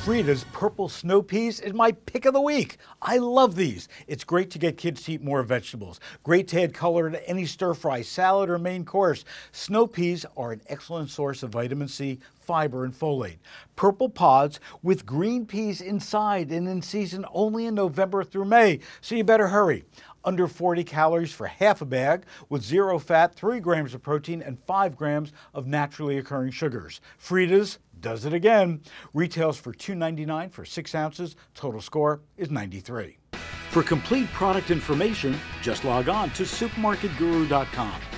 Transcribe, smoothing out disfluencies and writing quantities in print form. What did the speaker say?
Frida's purple snow peas is my pick of the week. I love these. It's great to get kids to eat more vegetables. Great to add color to any stir fry, salad, or main course. Snow peas are an excellent source of vitamin C, fiber, and folate. Purple pods with green peas inside and in season only in November through May, so you better hurry. Under 40 calories for half a bag with 0 fat, 3 grams of protein, and 5 grams of naturally occurring sugars. Frida's does it again. Retails for $2.99 for 6 ounces. Total score is 93. For complete product information, just log on to supermarketguru.com.